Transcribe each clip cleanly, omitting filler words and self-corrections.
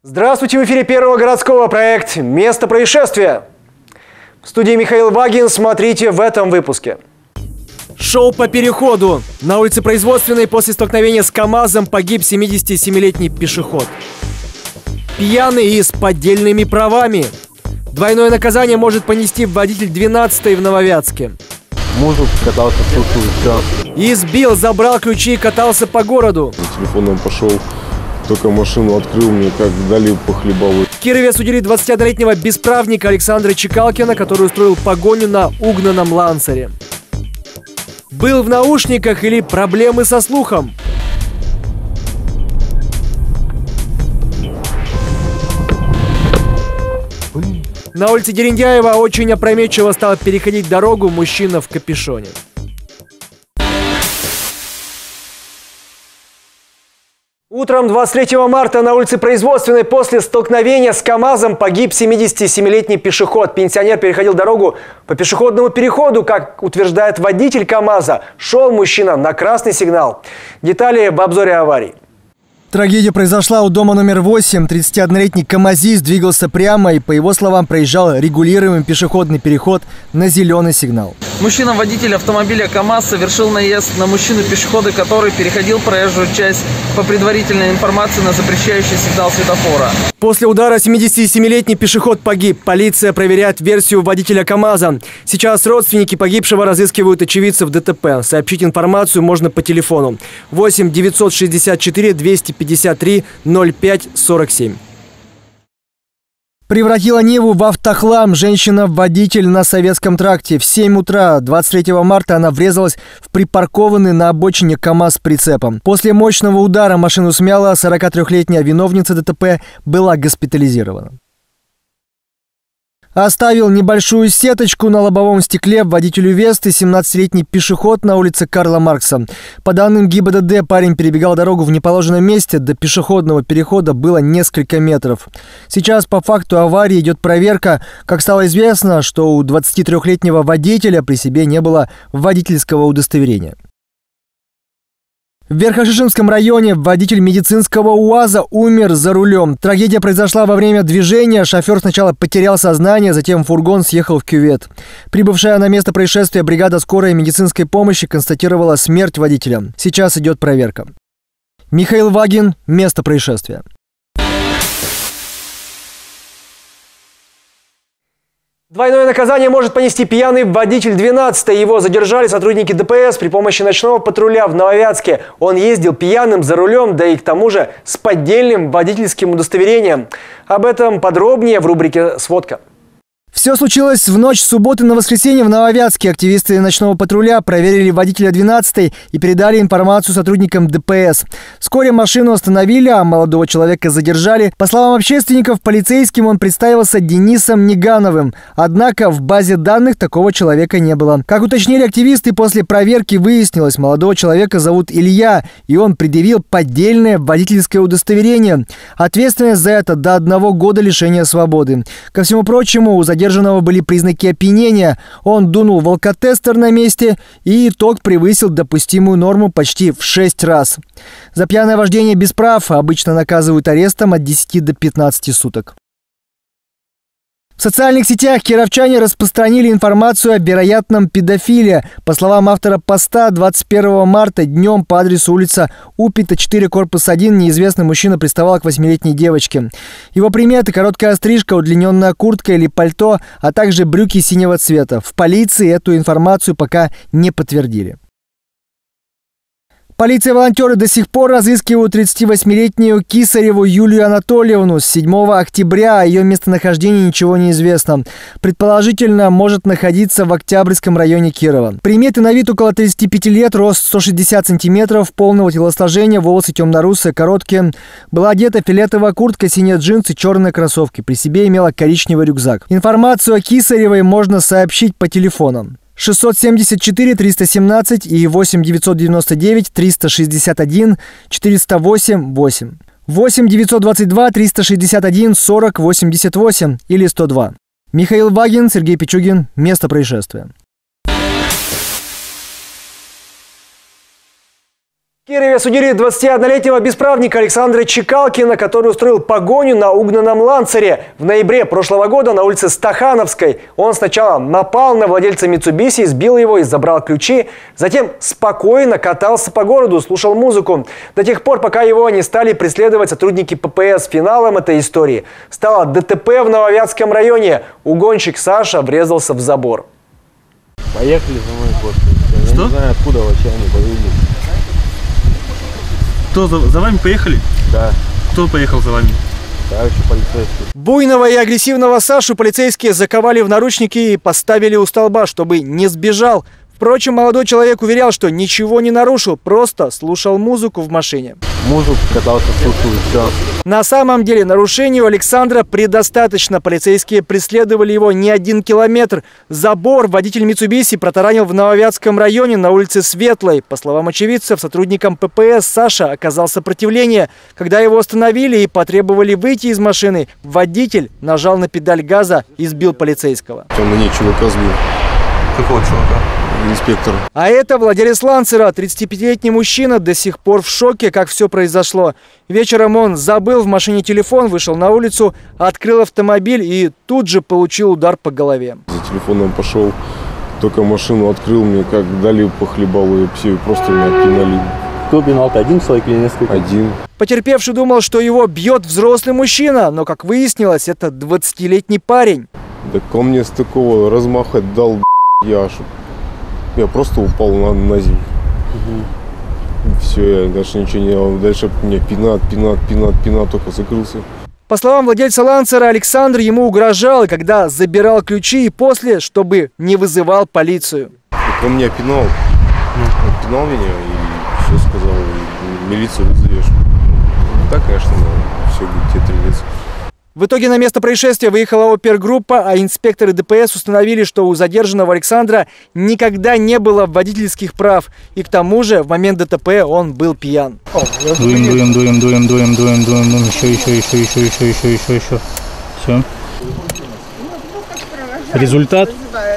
Здравствуйте, в эфире Первого городского проект «Место происшествия». В студии Михаил Вагин. Смотрите в этом выпуске. Шоу по переходу. На улице Производственной после столкновения с КАМАЗом погиб 77-летний пешеход. Пьяный и с поддельными правами. Двойное наказание может понести водитель 12-й в Нововятске. Мужик катался в сушу и все. Избил, забрал ключи и катался по городу. Телефоном пошел, только машину открыл, мне как дали по хлебовой. В Кирове осудили 21-летнего бесправника Александра Чекалкина, который устроил погоню на угнанном лансере. Был в наушниках или проблемы со слухом? На улице Дерендяева очень опрометчиво стал переходить дорогу мужчина в капюшоне. Утром 23 марта на улице Производственной после столкновения с КАМАЗом погиб 77-летний пешеход. Пенсионер переходил дорогу по пешеходному переходу. Как утверждает водитель КАМАЗа, шел мужчина на красный сигнал. Детали в обзоре аварии. Трагедия произошла у дома номер 8. 31-летний камазист двигался прямо и, по его словам, проезжал регулируемый пешеходный переход на зеленый сигнал. Мужчина-водитель автомобиля КАМАЗ совершил наезд на мужчину-пешехода, который переходил проезжую часть по предварительной информации на запрещающий сигнал светофора. После удара 77-летний пешеход погиб. Полиция проверяет версию водителя КАМАЗа. Сейчас родственники погибшего разыскивают очевидцев ДТП. Сообщить информацию можно по телефону 8 964 253 05 47. Превратила Ниву в автохлам. Женщина-водитель на Советском тракте. В 7 утра 23 марта она врезалась в припаркованный на обочине КАМАЗ с прицепом. После мощного удара машину смяло. 43-летняя виновница ДТП была госпитализирована. Оставил небольшую сеточку на лобовом стекле водителю Весты 17-летний пешеход на улице Карла Маркса. По данным ГИБДД, парень перебегал дорогу в неположенном месте. До пешеходного перехода было несколько метров. Сейчас по факту аварии идет проверка. Как стало известно, что у 23-летнего водителя при себе не было водительского удостоверения. В Верхошишимском районе водитель медицинского УАЗа умер за рулем. Трагедия произошла во время движения. Шофер сначала потерял сознание, затем фургон съехал в кювет. Прибывшая на место происшествия бригада скорой медицинской помощи констатировала смерть водителя. Сейчас идет проверка. Михаил Вагин. Место происшествия. Двойное наказание может понести пьяный водитель 12-й. Его задержали сотрудники ДПС при помощи ночного патруля в Нововятске. Он ездил пьяным за рулем, да и к тому же с поддельным водительским удостоверением. Об этом подробнее в рубрике «Сводка». Все случилось в ночь с субботы на воскресенье в Нововятске. Активисты ночного патруля проверили водителя 12-й и передали информацию сотрудникам ДПС. Вскоре машину остановили, а молодого человека задержали. По словам общественников, полицейским он представился Денисом Нигановым. Однако в базе данных такого человека не было. Как уточнили активисты, после проверки выяснилось, молодого человека зовут Илья, и он предъявил поддельное водительское удостоверение. Ответственность за это до 1 года лишения свободы. Ко всему прочему, у задержанного были признаки опьянения. Он дунул в алкотестер на месте, и итог превысил допустимую норму почти в 6 раз. За пьяное вождение без прав обычно наказывают арестом от 10 до 15 суток. В социальных сетях кировчане распространили информацию о вероятном педофиле. По словам автора поста, 21 марта днем по адресу улица Упита, 4, корпус 1, неизвестный мужчина приставал к 8-летней девочке. Его приметы – короткая стрижка, удлиненная куртка или пальто, а также брюки синего цвета. В полиции эту информацию пока не подтвердили. Полиция и волонтеры до сих пор разыскивают 38-летнюю Кисареву Юлию Анатольевну. С 7 октября о ее местонахождении ничего не известно. Предположительно, может находиться в Октябрьском районе Кирова. Приметы на вид около 35 лет, рост 160 сантиметров, полного телосложения, волосы темно-русые, короткие. Была одета фиолетовая куртка, синие джинсы, черные кроссовки. При себе имела коричневый рюкзак. Информацию о Кисаревой можно сообщить по телефонам 674 317 и 8 999 361 408 8. 8 922 361 40 88 или 102. Михаил Вагин, Сергей Пичугин. Место происшествия. В Кирове судили 21-летнего бесправника Александра Чекалкина, который устроил погоню на угнанном ланцере. В ноябре прошлого года на улице Стахановской он сначала напал на владельца Митсубиси, избил его и забрал ключи. Затем спокойно катался по городу, слушал музыку. До тех пор, пока его не стали преследовать сотрудники ППС. Финалом этой истории стало ДТП в Нововятском районе. Угонщик Саша врезался в забор. Поехали за мной просто. Я не знаю, откуда вообще они повели. Кто за вами поехали? Да. Кто поехал за вами? Товарищи полицейские. Буйного и агрессивного Сашу полицейские заковали в наручники и поставили у столба, чтобы не сбежал. Впрочем, молодой человек уверял, что ничего не нарушил, просто слушал музыку в машине. Музыку катался, слушал и все. На самом деле нарушению Александра предостаточно. Полицейские преследовали его не 1 километр. Забор водитель Митсубиси протаранил в Нововятском районе на улице Светлой. По словам очевидцев, сотрудникам ППС Саша оказал сопротивление. Когда его остановили и потребовали выйти из машины, водитель нажал на педаль газа и сбил полицейского. Там на нечего козлу. Какого чувака? Инспектор. А это владелец ланцера, 35-летний мужчина, до сих пор в шоке, как все произошло. Вечером он забыл в машине телефон, вышел на улицу, открыл автомобиль и тут же получил удар по голове. За телефоном пошел, только машину открыл, мне как дали по хлебалу, и все просто меня пинали. Кто пинал-то? Один человек или несколько? Один. Потерпевший думал, что его бьет взрослый мужчина, но, как выяснилось, это 20-летний парень. Так он мне с такого размаха дал, я просто упал на землю. Все, я дальше ничего не делал. Дальше мне пинат, только закрылся. По словам владельца ланцера, Александр ему угрожал, и когда забирал ключи, и после, чтобы не вызывал полицию. Так он меня пинал. Он пинал меня и все сказал, милицию вызовешь. Так, конечно, все будет тебе требоваться. В итоге на место происшествия выехала опергруппа, а инспекторы ДПС установили, что у задержанного Александра никогда не было водительских прав. И к тому же в момент ДТП он был пьян. Дуем. Еще. Все. Результат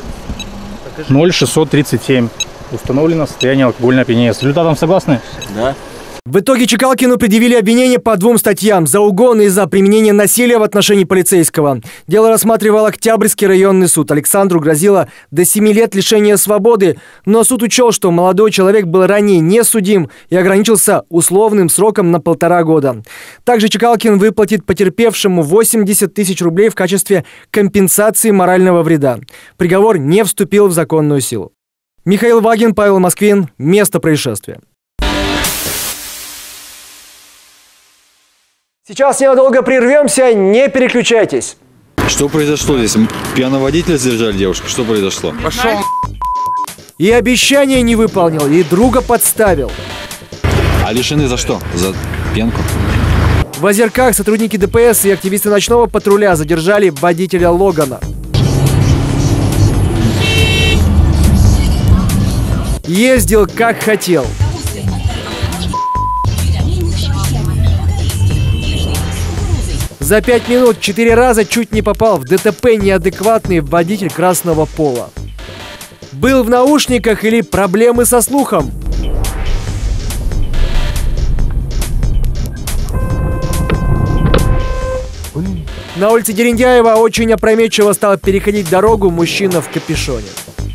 0,637. Установлено состояние алкогольного опьянения. С результатом согласны? Да. В итоге Чекалкину предъявили обвинение по 2 статьям: за угон и за применение насилия в отношении полицейского. Дело рассматривал Октябрьский районный суд. Александру грозило до 7 лет лишения свободы, но суд учел, что молодой человек был ранее не судим и ограничился условным сроком на 1,5 года. Также Чекалкин выплатит потерпевшему 80 тысяч рублей в качестве компенсации морального вреда. Приговор не вступил в законную силу. Михаил Вагин, Павел Москвин. Место происшествия. Сейчас ненадолго прервемся, не переключайтесь. Что произошло здесь? Пьяного водителя задержали девушку? Что произошло? Пошел. И обещание не выполнил, и друга подставил. А лишены за что? За пьянку? В Озерках сотрудники ДПС и активисты ночного патруля задержали водителя Логана. Ездил как хотел. За 5 минут 4 раза чуть не попал в ДТП неадекватный водитель красного пола. Был в наушниках или проблемы со слухом? На улице Дерендяева очень опрометчиво стал переходить дорогу мужчина в капюшоне.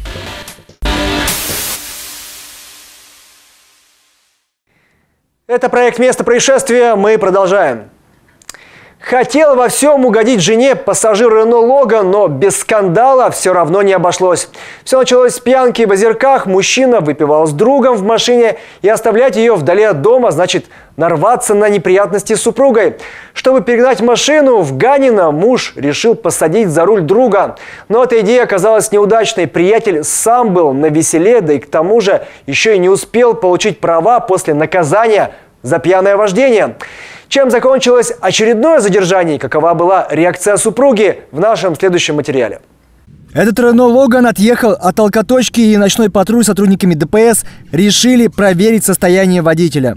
Это проект «Место происшествия». Мы продолжаем. Хотел во всем угодить жене пассажир Рено Логан, но без скандала все равно не обошлось. Все началось с пьянки в Озерках. Мужчина выпивал с другом в машине, и оставлять ее вдали от дома значит нарваться на неприятности с супругой. Чтобы перегнать машину в Ганино, муж решил посадить за руль друга. Но эта идея оказалась неудачной. Приятель сам был навеселе, да и к тому же еще и не успел получить права после наказания за пьяное вождение. Чем закончилось очередное задержание и какова была реакция супруги, в нашем следующем материале. Этот Рено Логан отъехал от алкоточки, и ночной патруль с сотрудниками ДПС решили проверить состояние водителя.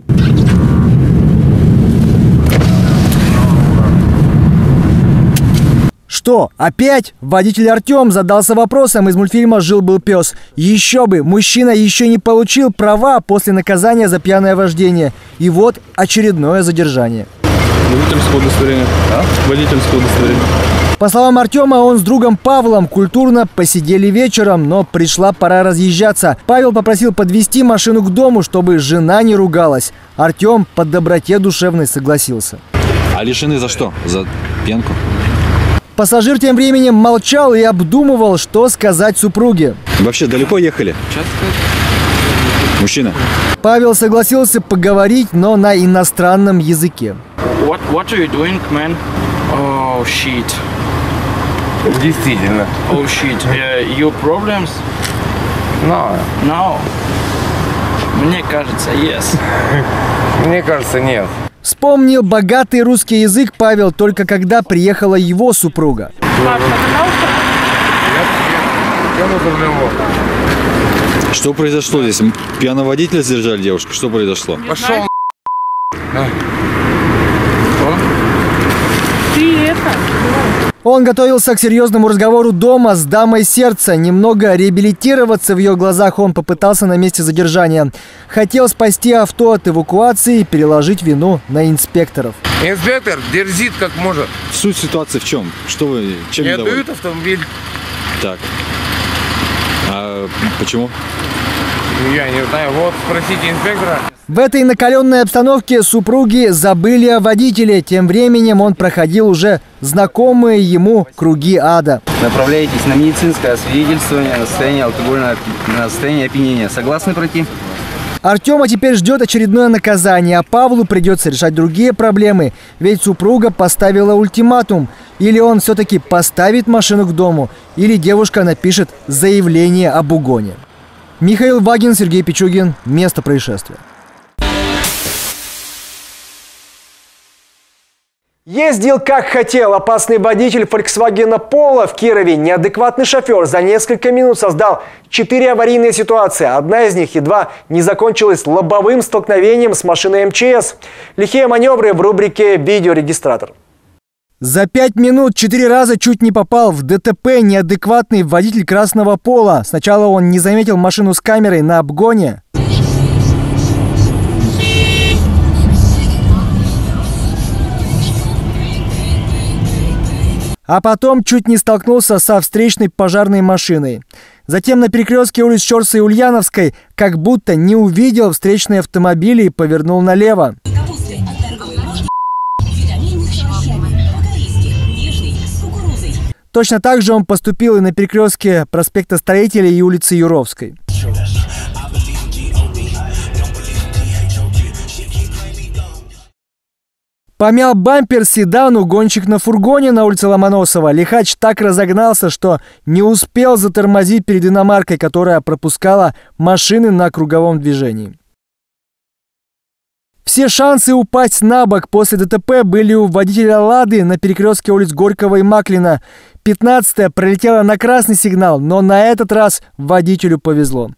Что, опять? Водитель Артем задался вопросом из мультфильма «Жил-был пес». Еще бы, мужчина еще не получил права после наказания за пьяное вождение. И вот очередное задержание. Водительское удостоверение. Водительское удостоверение. По словам Артема, он с другом Павлом культурно посидели вечером, но пришла пора разъезжаться. Павел попросил подвезти машину к дому, чтобы жена не ругалась. Артем по доброте душевной согласился. А лишены за что? За пьянку? Пассажир тем временем молчал и обдумывал, что сказать супруге. Вообще далеко ехали? Мужчина. Павел согласился поговорить, но на иностранном языке. What are you doing, man? Oh shit. Действительно. Oh shit. Your problems? No. No. Мне кажется, yes. Мне кажется, нет. Вспомнил богатый русский язык Павел только когда приехала его супруга. Что произошло здесь? Пьяного водителя задержали девушку? Что произошло? Пошел. Он готовился к серьезному разговору дома с дамой сердца. Немного реабилитироваться в ее глазах он попытался на месте задержания. Хотел спасти авто от эвакуации и переложить вину на инспекторов. Инспектор дерзит как может. Суть ситуации в чем? Что вы, чем не недовольны? отдают автомобиль. Так. А почему? Я не знаю. Вот спросите инспектора. В этой накаленной обстановке супруги забыли о водителе. Тем временем он проходил уже знакомые ему круги ада. Направляетесь на медицинское освидетельствование на состояние опьянения. Согласны пройти? Артема теперь ждет очередное наказание, а Павлу придется решать другие проблемы. Ведь супруга поставила ультиматум. Или он все-таки поставит машину к дому, или девушка напишет заявление об угоне. Михаил Вагин, Сергей Пичугин. Место происшествия. Ездил как хотел. Опасный водитель Volkswagen Polo в Кирове, неадекватный шофер, за несколько минут создал 4 аварийные ситуации. Одна из них едва не закончилась лобовым столкновением с машиной МЧС. Лихие маневры в рубрике «Видеорегистратор». За 5 минут 4 раза чуть не попал в ДТП неадекватный водитель красного Пола. Сначала он не заметил машину с камерой на обгоне. А потом чуть не столкнулся со встречной пожарной машиной. Затем на перекрестке улиц Щорса и Ульяновской как будто не увидел встречные автомобили и повернул налево. Точно так же он поступил и на перекрестке проспекта Строителей и улицы Юровской. Помял бампер седану гонщик на фургоне на улице Ломоносова. Лихач так разогнался, что не успел затормозить перед иномаркой, которая пропускала машины на круговом движении. Все шансы упасть на бок после ДТП были у водителя «Лады» на перекрестке улиц Горького и Маклина. 15-я пролетела на красный сигнал, но на этот раз водителю повезло.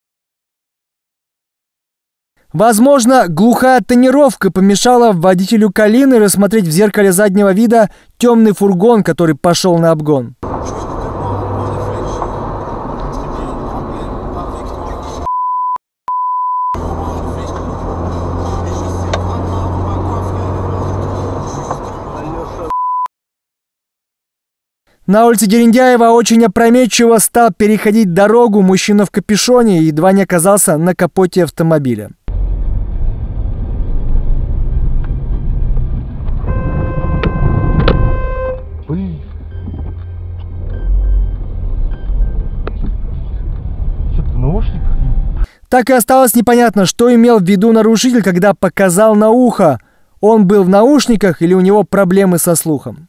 Возможно, глухая тонировка помешала водителю «Калины» рассмотреть в зеркале заднего вида темный фургон, который пошел на обгон. На улице Дерендяева очень опрометчиво стал переходить дорогу мужчина в капюшоне и едва не оказался на капоте автомобиля. Так и осталось непонятно, что имел в виду нарушитель, когда показал на ухо. Он был в наушниках или у него проблемы со слухом.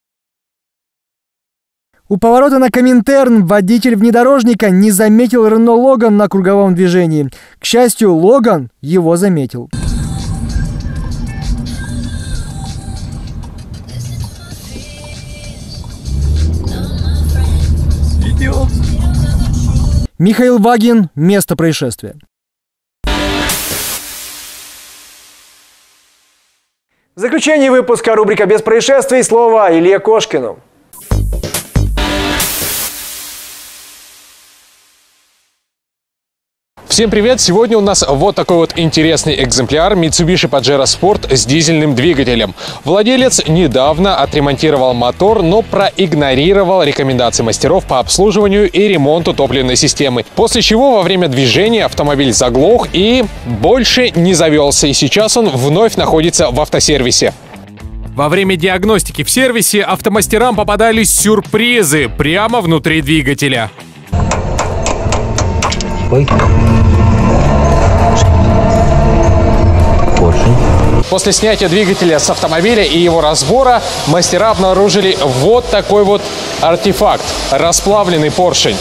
У поворота на Коминтерн водитель внедорожника не заметил Рено Логан на круговом движении. К счастью, Логан его заметил. Идиот. Михаил Вагин. Место происшествия. В заключение выпуска рубрика «Без происшествий» слово Илье Кошкину. Всем привет! Сегодня у нас вот такой вот интересный экземпляр Mitsubishi Pajero Sport с дизельным двигателем. Владелец недавно отремонтировал мотор, но проигнорировал рекомендации мастеров по обслуживанию и ремонту топливной системы. После чего во время движения автомобиль заглох и больше не завелся. И сейчас он вновь находится в автосервисе. Во время диагностики в сервисе автомастерам попадались сюрпризы прямо внутри двигателя. После снятия двигателя с автомобиля и его разбора мастера обнаружили вот такой вот артефакт – расплавленный поршень.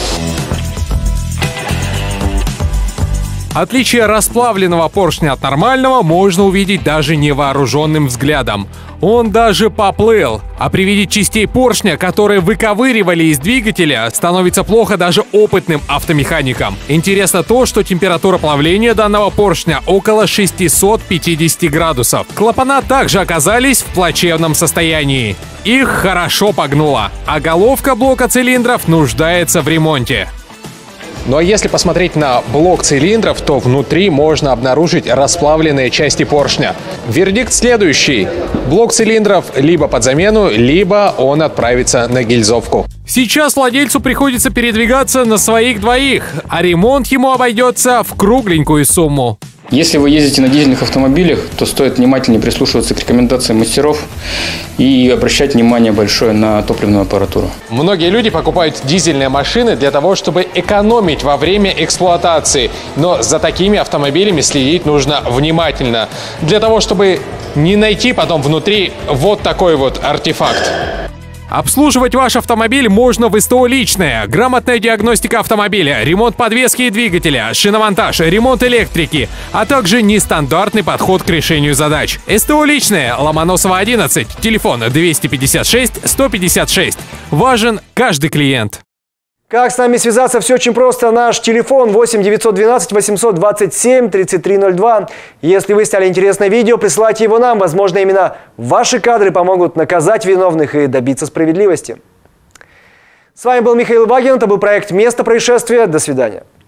Отличие расплавленного поршня от нормального можно увидеть даже невооруженным взглядом. Он даже поплыл. А при виде частей поршня, которые выковыривали из двигателя, становится плохо даже опытным автомеханикам. Интересно то, что температура плавления данного поршня около 650 градусов. Клапана также оказались в плачевном состоянии. Их хорошо погнуло, а головка блока цилиндров нуждается в ремонте. Ну а если посмотреть на блок цилиндров, то внутри можно обнаружить расплавленные части поршня. Вердикт следующий. Блок цилиндров либо под замену, либо он отправится на гильзовку. Сейчас владельцу приходится передвигаться на своих двоих, а ремонт ему обойдется в кругленькую сумму. Если вы ездите на дизельных автомобилях, то стоит внимательнее прислушиваться к рекомендациям мастеров и обращать внимание большое на топливную аппаратуру. Многие люди покупают дизельные машины для того, чтобы экономить во время эксплуатации. Но за такими автомобилями следить нужно внимательно. Для того, чтобы не найти потом внутри вот такой вот артефакт. Обслуживать ваш автомобиль можно в СТО «Личное». Грамотная диагностика автомобиля, ремонт подвески и двигателя, шиномонтаж, ремонт электрики, а также нестандартный подход к решению задач. СТО «Личное», Ломоносова, 11, телефон 256 156. Важен каждый клиент. Как с нами связаться? Все очень просто. Наш телефон 8 912 827 3302. Если вы сняли интересное видео, присылайте его нам. Возможно, именно ваши кадры помогут наказать виновных и добиться справедливости. С вами был Михаил Вагин. Это был проект «Место происшествия». До свидания.